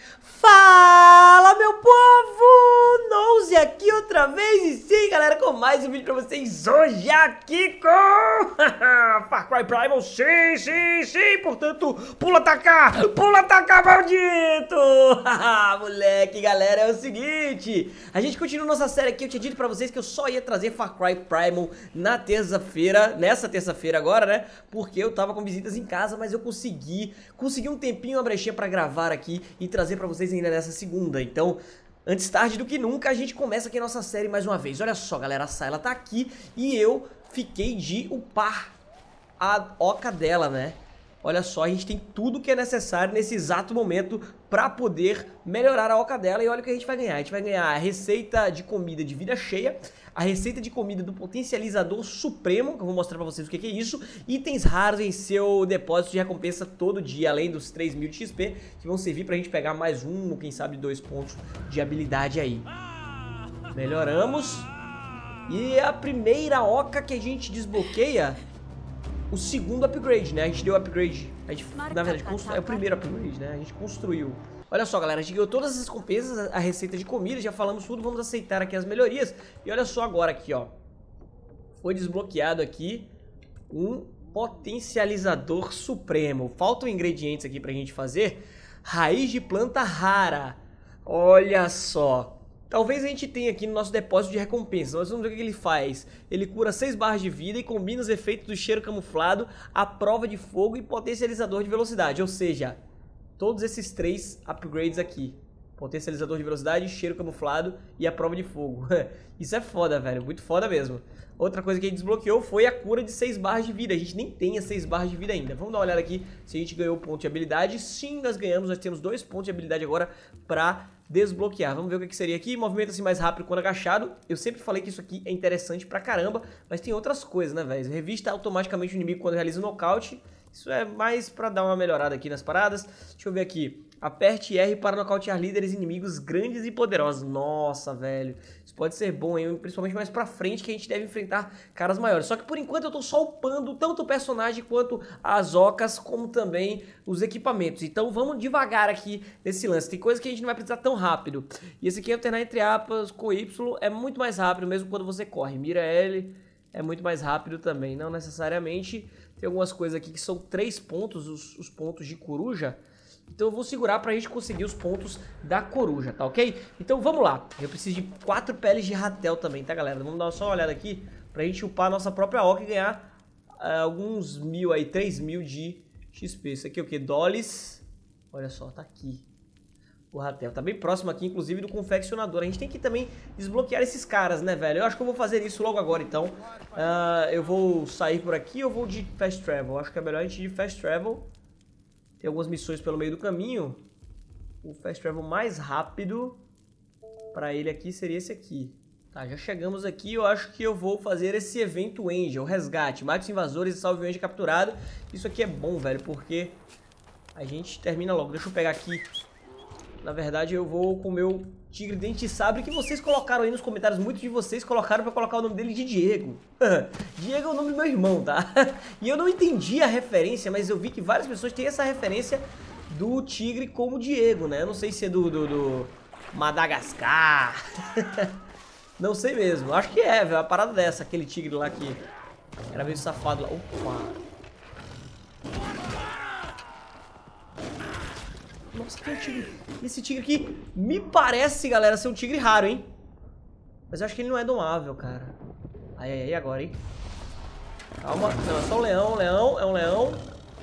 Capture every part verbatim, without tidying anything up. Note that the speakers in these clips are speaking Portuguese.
Fala, meu povo! Nose aqui outra vez e sim, galera, com mais um vídeo pra vocês hoje aqui com Far Cry Primal, sim, sim, sim, portanto, pula atacar, pula atacar, maldito! Moleque, galera, é o seguinte, a gente continua nossa série aqui, eu tinha dito pra vocês que eu só ia trazer Far Cry Primal na terça-feira, nessa terça-feira agora, né, porque eu tava com visitas em casa, mas eu consegui, consegui um tempinho, uma brechinha pra gravar aqui e trazer pra vocês ainda nessa segunda, então... Antes tarde do que nunca, a gente começa aqui a nossa série mais uma vez. Olha só, galera, a Sayla tá aqui e eu fiquei de upar a oca dela, né? Olha só, a gente tem tudo que é necessário nesse exato momento pra poder melhorar a oca dela. E olha o que a gente vai ganhar. A gente vai ganhar a receita de comida de vida cheia, a receita de comida do potencializador supremo, que eu vou mostrar pra vocês o que é isso, itens raros em seu depósito de recompensa todo dia, além dos três mil de X P, que vão servir pra gente pegar mais um, ou quem sabe dois pontos de habilidade aí. Melhoramos. E a primeira oca que a gente desbloqueia... O segundo upgrade, né? A gente deu upgrade. A gente, na verdade, constru... é o primeiro upgrade, né? A gente construiu. Olha só, galera, a gente ganhou todas as recompensas, a receita de comida, já falamos tudo, vamos aceitar aqui as melhorias. E olha só agora aqui, ó. Foi desbloqueado aqui um potencializador supremo. Faltam ingredientes aqui pra gente fazer. Raiz de planta rara. Olha só. Talvez a gente tenha aqui no nosso depósito de recompensa. Nós vamos ver o que ele faz. Ele cura seis barras de vida e combina os efeitos do cheiro camuflado, a prova de fogo e potencializador de velocidade. Ou seja, todos esses três upgrades aqui. Potencializador de velocidade, cheiro camuflado e a prova de fogo. Isso é foda, velho. Muito foda mesmo. Outra coisa que a gente desbloqueou foi a cura de seis barras de vida. A gente nem tem as seis barras de vida ainda. Vamos dar uma olhada aqui se a gente ganhou ponto de habilidade. Sim, nós ganhamos. Nós temos dois pontos de habilidade agora pra desbloquear. Vamos ver o que seria aqui. Movimenta-se mais rápido quando agachado. Eu sempre falei que isso aqui é interessante pra caramba, mas tem outras coisas, né, velho? Revista automaticamente o inimigo quando realiza um nocaute. Isso é mais pra dar uma melhorada aqui nas paradas. Deixa eu ver aqui. Aperte R para nocautear líderes inimigos grandes e poderosos. Nossa, velho. Isso pode ser bom, hein? Principalmente mais pra frente, que a gente deve enfrentar caras maiores. Só que por enquanto eu tô só upando tanto o personagem quanto as ocas, como também os equipamentos. Então vamos devagar aqui nesse lance. Tem coisa que a gente não vai precisar tão rápido. E esse aqui, alternar entre apas com Y, é muito mais rápido, mesmo quando você corre. Mira L é muito mais rápido também. Não necessariamente. Tem algumas coisas aqui que são três pontos, os, os pontos de coruja. Então eu vou segurar pra gente conseguir os pontos da coruja, tá ok? Então vamos lá. Eu preciso de quatro peles de ratel também, tá, galera? Vamos dar só uma olhada aqui pra gente upar a nossa própria oca e ganhar uh, alguns mil aí, três mil de X P. Isso aqui é o que? Dollies. Olha só, tá aqui. O ratel tá bem próximo aqui, inclusive, do confeccionador. A gente tem que também desbloquear esses caras, né, velho? Eu acho que eu vou fazer isso logo agora, então. Uh, eu vou sair por aqui ou vou de fast travel? Acho que é melhor a gente ir de fast travel. Tem algumas missões pelo meio do caminho. O fast travel mais rápido para ele aqui seria esse aqui. Tá, já chegamos aqui. Eu acho que eu vou fazer esse evento Angel, resgate. Mate os invasores e salve o Angel capturado. Isso aqui é bom, velho, porque a gente termina logo. Deixa eu pegar aqui. Na verdade, eu vou com o meu tigre dente de sabre, que vocês colocaram aí nos comentários. Muitos de vocês colocaram pra colocar o nome dele de Diego. Diego é o nome do meu irmão, tá? E eu não entendi a referência, mas eu vi que várias pessoas têm essa referência do tigre como Diego, né? Eu não sei se é do, do, do Madagascar. Não sei mesmo. Acho que é, velho. A parada dessa, aquele tigre lá que era meio safado lá. Opa! Nossa, que é um tigre. Esse tigre aqui me parece, galera, ser um tigre raro, hein? Mas eu acho que ele não é domável, cara. Aí, aí, aí, agora, hein? Calma. Não, é só um leão, um leão, é um leão.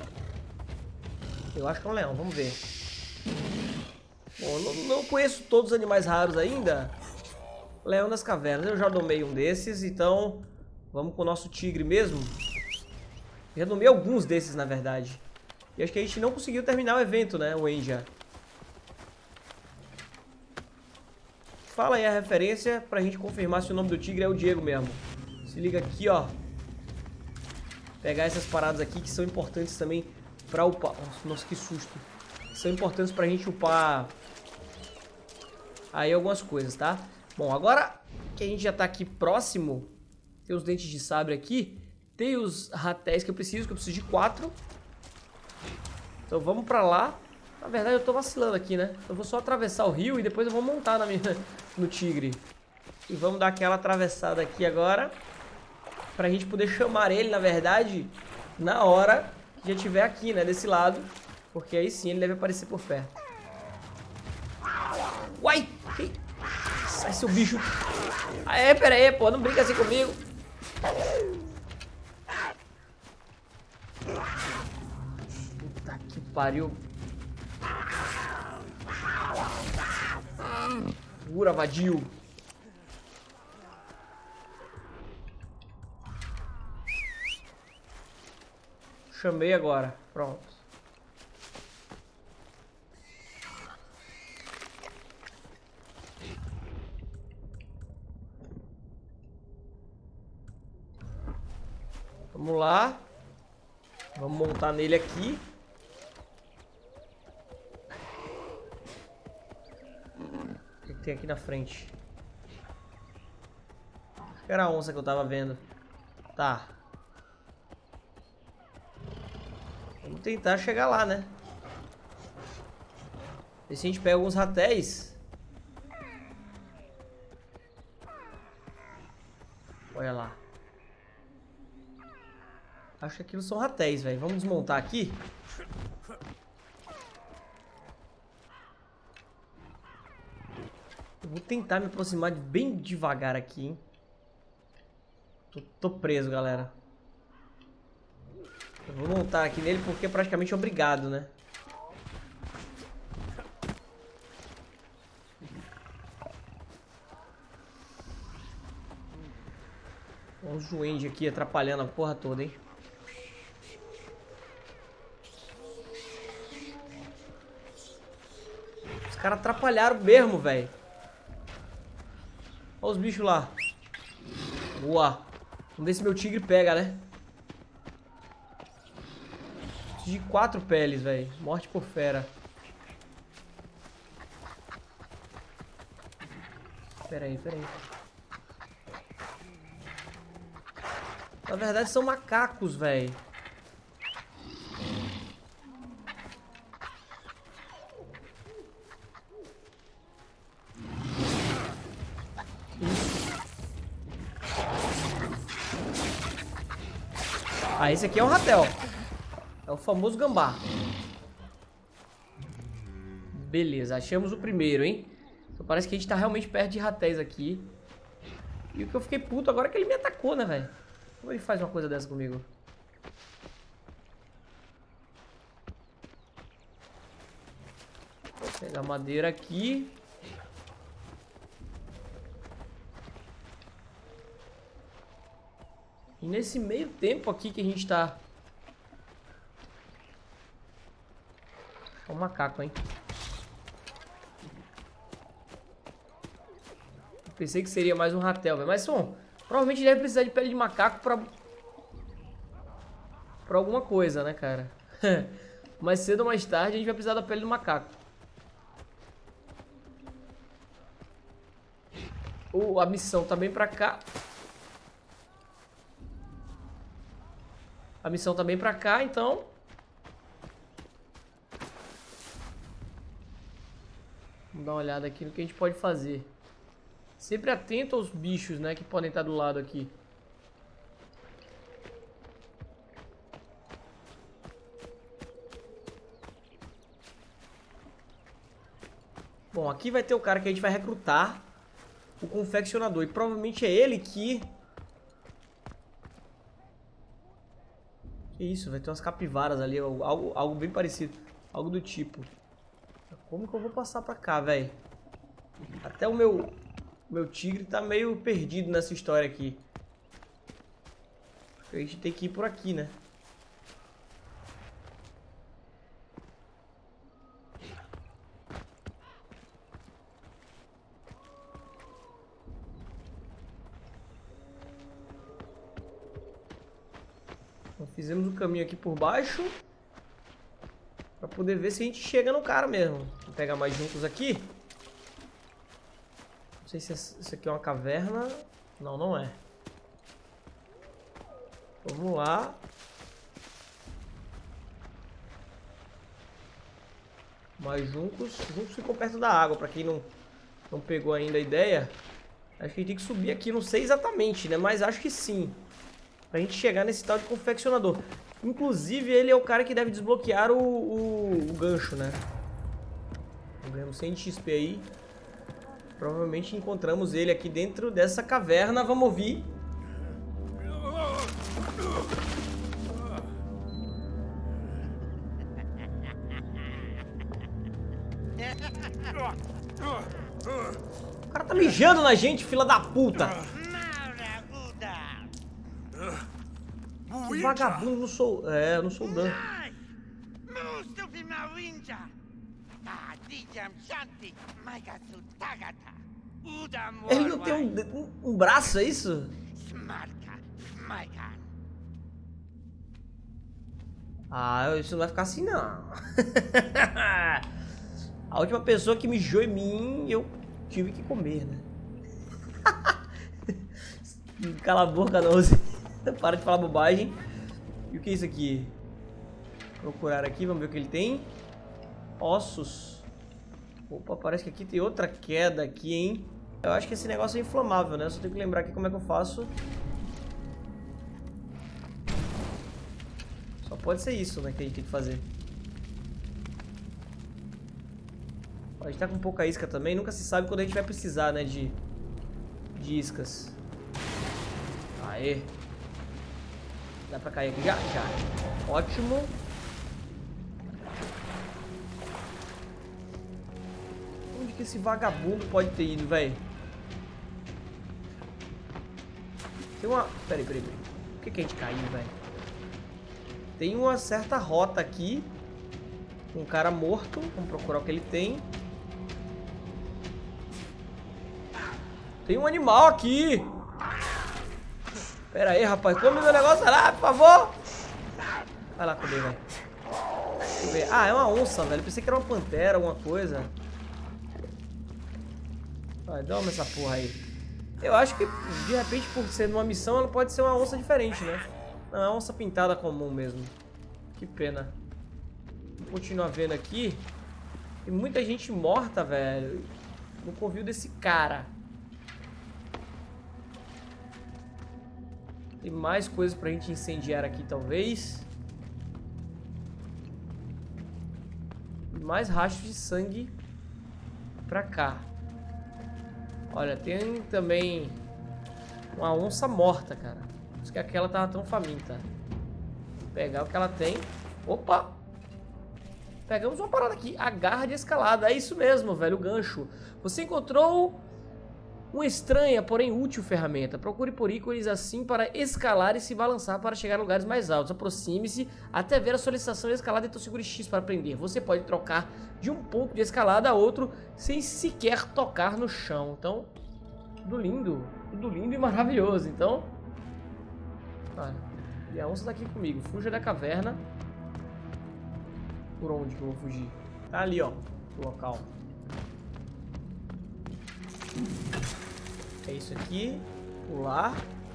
Eu acho que é um leão, vamos ver. Bom, não, não conheço todos os animais raros ainda. Leão das cavernas, eu já domei um desses, então vamos com o nosso tigre mesmo. Eu já domei alguns desses, na verdade. E acho que a gente não conseguiu terminar o evento, né, o Enja. Fala aí a referência pra gente confirmar se o nome do tigre é o Diego mesmo. Se liga aqui, ó. Pegar essas paradas aqui que são importantes também pra upar. Nossa, nossa, que susto. São importantes pra gente upar aí algumas coisas, tá? Bom, agora que a gente já tá aqui próximo, tem os dentes de sabre aqui, tem os ratéis que eu preciso, que eu preciso de quatro. Então vamos pra lá. Na verdade eu tô vacilando aqui, né? Eu vou só atravessar o rio e depois eu vou montar na minha, no tigre. E vamos dar aquela atravessada aqui agora. Pra gente poder chamar ele, na verdade, na hora que já estiver aqui, né? Desse lado. Porque aí sim ele deve aparecer por perto. Uai! Sai, seu bicho! Aê, pera aí, pô. Não brinca assim comigo. Puta que pariu. Segura, vadio. Chamei agora. Pronto. Vamos lá. Vamos montar nele aqui. O que tem aqui na frente? Acho que era a onça que eu tava vendo. Tá. Vamos tentar chegar lá, né? E se a gente pega alguns ratéis. Olha lá. Acho que aquilo são ratéis, velho. Vamos desmontar aqui. Eu vou tentar me aproximar bem devagar aqui, hein? Tô, tô preso, galera. Eu vou montar aqui nele porque é praticamente obrigado, né? Olha os duendes aqui atrapalhando a porra toda, hein? Os caras atrapalharam mesmo, velho. Olha os bichos lá. Boa. Vamos ver se meu tigre pega, né? De quatro peles, velho. Morte por fera. Pera aí, pera aí. Na verdade são macacos, velho. Ah, esse aqui é um ratel. É o famoso gambá. Beleza, achamos o primeiro, hein? Então parece que a gente tá realmente perto de ratéis aqui. E o que eu fiquei puto agora é que ele me atacou, né, velho? Como ele faz uma coisa dessa comigo? Vou pegar madeira aqui. E nesse meio tempo aqui que a gente tá... É um macaco, hein? Eu pensei que seria mais um ratel, velho. Mas, bom, provavelmente deve precisar de pele de macaco pra... Pra alguma coisa, né, cara? Mais cedo ou mais tarde a gente vai precisar da pele do macaco. Oh, a missão tá bem pra cá. A missão tá bem pra cá, então... Vamos dar uma olhada aqui no que a gente pode fazer. Sempre atento aos bichos, né, que podem estar do lado aqui. Bom, aqui vai ter o cara que a gente vai recrutar. O confeccionador. E provavelmente é ele que... Que isso, vai ter umas capivaras ali. Algo, algo bem parecido. Algo do tipo. Como que eu vou passar pra cá, velho? Até o meu... Meu tigre tá meio perdido nessa história aqui. A gente tem que ir por aqui, né? Então, fizemos o caminho aqui por baixo. Pra poder ver se a gente chega no cara mesmo. Vou pegar mais juntos aqui. Não sei se isso aqui é uma caverna. Não, não é. Vamos lá. Mas juncos, juncos ficam perto da água, pra quem não, não pegou ainda a ideia. Acho que a gente tem que subir aqui, não sei exatamente, né? Mas acho que sim. Pra gente chegar nesse tal de confeccionador. Inclusive, ele é o cara que deve desbloquear o, o, o gancho, né? Ganhamos cem de X P aí. Provavelmente encontramos ele aqui dentro dessa caverna. Vamos ouvir. O cara tá mijando na gente, fila da puta. Que vagabundo, não sou... É, eu não sou o Dan. Ele não tem um, um, um braço, é isso? Ah, isso não vai ficar assim, não. A última pessoa que mijou em mim, eu tive que comer, né? Cala a boca, não. Para de falar bobagem. E o que é isso aqui? Procurar aqui, vamos ver o que ele tem. Ossos. Opa, parece que aqui tem outra queda aqui, hein? Eu acho que esse negócio é inflamável, né? Só tenho que lembrar aqui como é que eu faço. Só pode ser isso, né, que a gente tem que fazer. A gente tá com pouca isca também. Nunca se sabe quando a gente vai precisar, né, de, de iscas. Aê. Dá pra cair aqui já? Já. Ótimo. Onde que esse vagabundo pode ter ido, velho? Tem uma... Peraí, peraí, peraí. Por que que a gente caiu, velho? Tem uma certa rota aqui. Um cara morto. Vamos procurar o que ele tem. Tem um animal aqui. Pera aí, rapaz. Come meu negócio lá, por favor. Vai lá comer, velho. Deixa eu ver. Ah, é uma onça, velho. Pensei que era uma pantera, alguma coisa. Vai, dá-me essa porra aí. Eu acho que, de repente, por ser numa missão, ela pode ser uma onça diferente, né? Não, é uma onça pintada comum mesmo. Que pena. Vou continuar vendo aqui. Tem muita gente morta, velho. No covil desse cara. Tem mais coisas pra gente incendiar aqui, talvez. E mais rastros de sangue pra cá. Olha, tem também uma onça morta, cara. Por isso que aquela tava tão faminta. Vou pegar o que ela tem. Opa! Pegamos uma parada aqui. A garra de escalada. É isso mesmo, velho. O gancho. Você encontrou uma estranha, porém útil ferramenta. Procure por ícones assim para escalar e se balançar para chegar a lugares mais altos. Aproxime-se até ver a solicitação de escalada, então segure X para prender. Você pode trocar de um ponto de escalada a outro sem sequer tocar no chão. Então, tudo lindo. Tudo lindo e maravilhoso. Então, ah, e a onça tá aqui comigo. Fuja da caverna. Por onde que eu vou fugir? Tá ali, ó, o local. É isso aqui. Pular.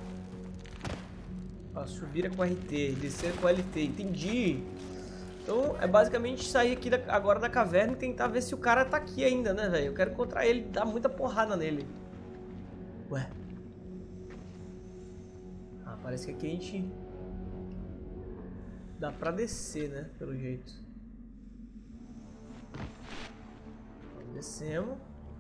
Ó, subir é com R T, descer é com L T. Entendi. Então é basicamente sair aqui da, agora da caverna e tentar ver se o cara tá aqui ainda, né, velho? Eu quero encontrar ele e dar muita porrada nele. Ué. Ah, parece que aqui a gente... dá pra descer, né? Pelo jeito. Descemos.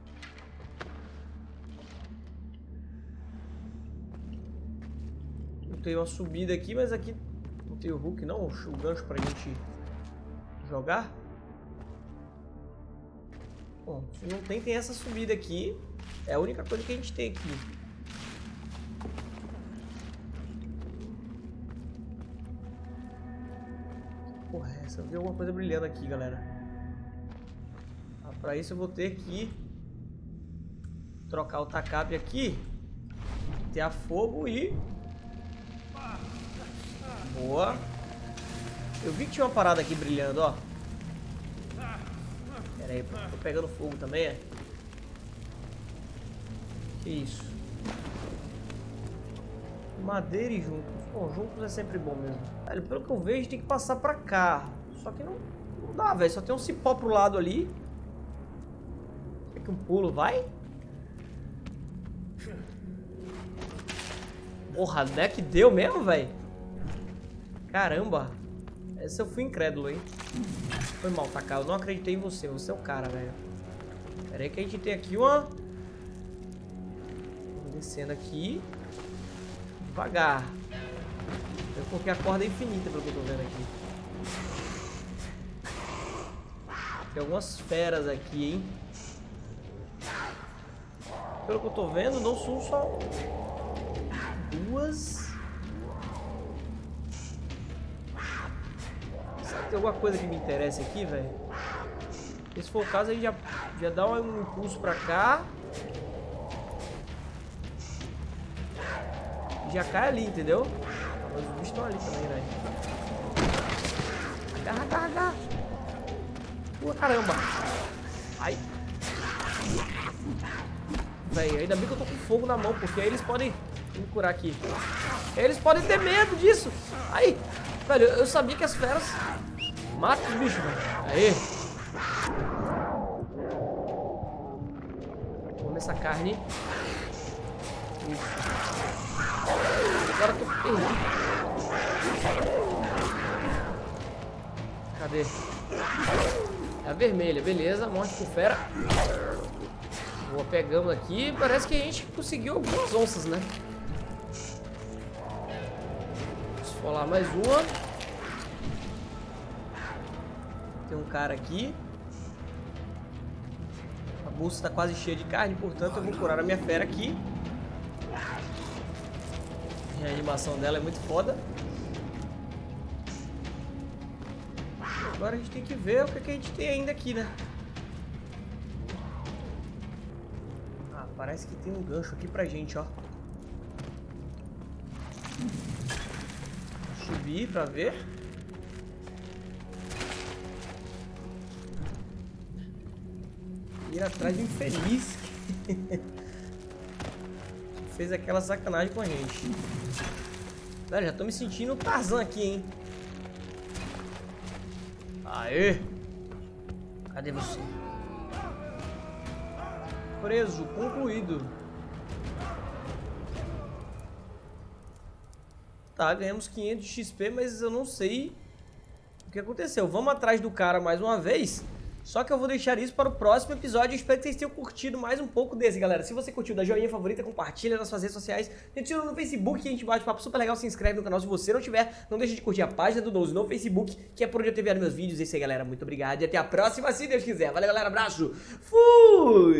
Tem uma subida aqui, mas aqui não tem o hook não, o gancho pra gente jogar. Bom, se não tem, tem essa subida aqui. É a única coisa que a gente tem aqui. Porra, essa eu vi alguma coisa brilhando aqui, galera. Ah, pra isso eu vou ter que trocar o tacape aqui, ter a fogo e... Boa. Eu vi que tinha uma parada aqui brilhando, ó. Pera aí, tô pegando fogo também, é? Que isso? Madeira e juncos. Bom, juncos é sempre bom mesmo. Velho, pelo que eu vejo, tem que passar pra cá. Só que não, não Não dá, velho. Só tem um cipó pro lado ali. Será que um pulo vai? Porra, né que deu mesmo, velho? Caramba. Essa eu fui incrédulo, hein? Foi mal, Taka. Eu não acreditei em você. Você é o cara, velho. Pera aí que a gente tem aqui uma... Vamos descendo aqui. Devagar. Eu coloquei a corda infinita, pelo que eu tô vendo aqui. Tem algumas feras aqui, hein? Pelo que eu tô vendo, não são só... Duas... Será que tem alguma coisa que me interessa aqui, velho? Se for o caso, aí já, já dá um impulso pra cá. E já cai ali, entendeu? Mas os bichos estão ali também, velho. Agarra, agarra, agarra. Pô, caramba. Ai. Véi, ainda bem que eu tô com fogo na mão, porque aí eles podem me curar aqui. Eles podem ter medo disso. Aí, velho, eu sabia que as feras matam os bichos, velho. Aí. Vamos essa carne. Isso. Agora eu tô perdido. Cadê? É a vermelha, beleza. Morte por fera. Boa, pegamos aqui. Parece que a gente conseguiu algumas onças, né? Vamos esfolar mais uma. Tem um cara aqui. A bolsa está quase cheia de carne, portanto eu vou curar a minha fera aqui. E a animação dela é muito foda. Agora a gente tem que ver o que, que a gente tem ainda aqui, né? Ah, parece que tem um gancho aqui pra gente, ó. Vou subir pra ver. Ir atrás de um infeliz. Fez aquela sacanagem com a gente. Velho, já tô me sentindo Tarzan aqui, hein? Aê! Cadê você? Preso, concluído. Tá, ganhamos quinhentos de X P, mas eu não sei o que aconteceu. Vamos atrás do cara mais uma vez. Só que eu vou deixar isso para o próximo episódio. Eu espero que vocês tenham curtido mais um pouco desse, galera. Se você curtiu, dá joinha favorita, compartilha nas suas redes sociais. A gente tira no Facebook, que a gente bate papo super legal. Se inscreve no canal se você não tiver. Não deixe de curtir a página do Doze no Facebook, que é por onde eu tenho enviado meus vídeos. É isso aí, galera. Muito obrigado e até a próxima, se Deus quiser. Valeu, galera. Abraço. Fui!